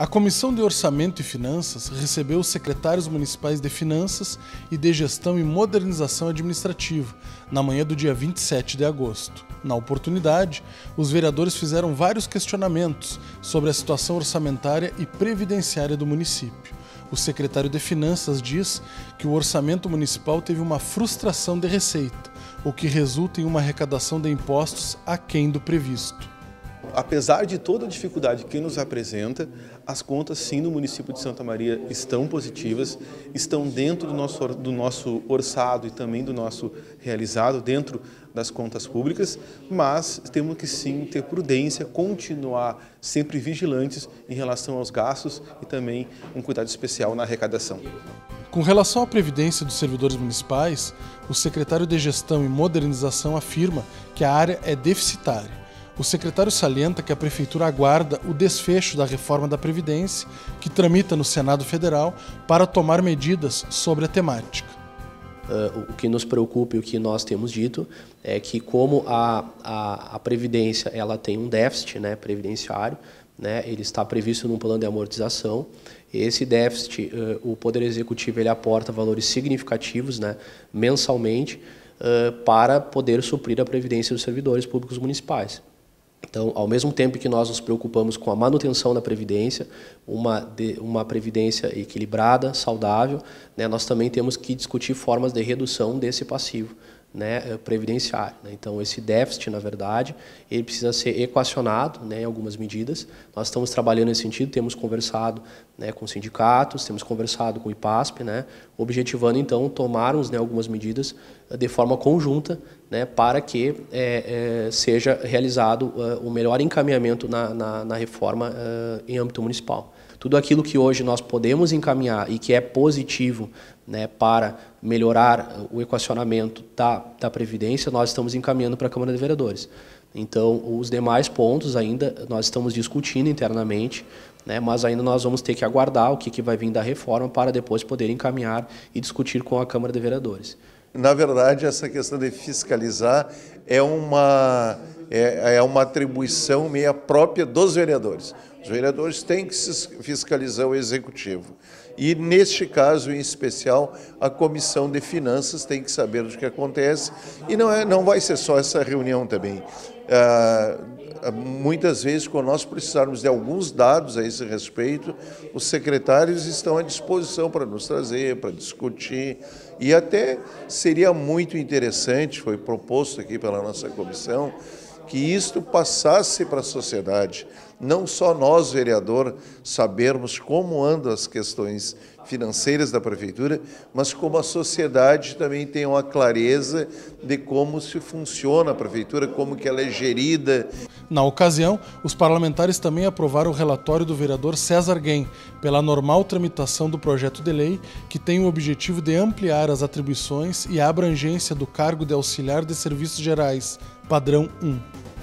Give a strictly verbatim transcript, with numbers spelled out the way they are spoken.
A Comissão de Orçamento e Finanças recebeu os secretários municipais de Finanças e de Gestão e Modernização Administrativa, na manhã do dia vinte e sete de agosto. Na oportunidade, os vereadores fizeram vários questionamentos sobre a situação orçamentária e previdenciária do município. O secretário de Finanças diz que o orçamento municipal teve uma frustração de receita, o que resulta em uma arrecadação de impostos aquém do previsto. Apesar de toda a dificuldade que nos apresenta, as contas sim no município de Santa Maria estão positivas, estão dentro do nosso, do nosso orçado e também do nosso realizado, dentro das contas públicas, mas temos que sim ter prudência, continuar sempre vigilantes em relação aos gastos e também um cuidado especial na arrecadação. Com relação à previdência dos servidores municipais, o secretário de Gestão e Modernização afirma que a área é deficitária. O secretário salienta que a Prefeitura aguarda o desfecho da reforma da Previdência, que tramita no Senado Federal, para tomar medidas sobre a temática. Uh, o que nos preocupa e o que nós temos dito é que, como a, a, a Previdência ela tem um déficit, né, previdenciário, né, ele está previsto num plano de amortização. Esse déficit, uh, o Poder Executivo ele aporta valores significativos, né, mensalmente, uh, para poder suprir a Previdência dos servidores públicos municipais. Então, ao mesmo tempo que nós nos preocupamos com a manutenção da Previdência, uma, de, uma Previdência equilibrada, saudável, né, nós também temos que discutir formas de redução desse passivo, né, previdenciário. Né? Então, esse déficit, na verdade, ele precisa ser equacionado, né, em algumas medidas. Nós estamos trabalhando nesse sentido, temos conversado, né, com sindicatos, temos conversado com o IPASP, né, objetivando, então, tomarmos, né, algumas medidas de forma conjunta, né, para que é, é, seja realizado uh, o melhor encaminhamento na, na, na reforma uh, em âmbito municipal. Tudo aquilo que hoje nós podemos encaminhar e que é positivo, né, para melhorar o equacionamento da, da Previdência, nós estamos encaminhando para a Câmara de Vereadores. Então, os demais pontos ainda nós estamos discutindo internamente, né, mas ainda nós vamos ter que aguardar o que, que vai vir da reforma para depois poder encaminhar e discutir com a Câmara de Vereadores. Na verdade, essa questão de fiscalizar é uma, é, é uma atribuição meia própria dos vereadores. Os vereadores têm que fiscalizar o Executivo. E, neste caso em especial, a Comissão de Finanças tem que saber do que acontece. E não, é, não vai ser só essa reunião também. Ah, muitas vezes, quando nós precisarmos de alguns dados a esse respeito, os secretários estão à disposição para nos trazer, para discutir. E até seria muito interessante, foi proposto aqui pela nossa comissão, que isto passasse para a sociedade. Não só nós, vereador, sabermos como andam as questões financeiras da Prefeitura, mas como a sociedade também tem uma clareza de como se funciona a Prefeitura, como que ela é gerida. Na ocasião, os parlamentares também aprovaram o relatório do vereador César Guem, pela normal tramitação do projeto de lei, que tem o objetivo de ampliar as atribuições e a abrangência do cargo de auxiliar de serviços gerais, padrão um.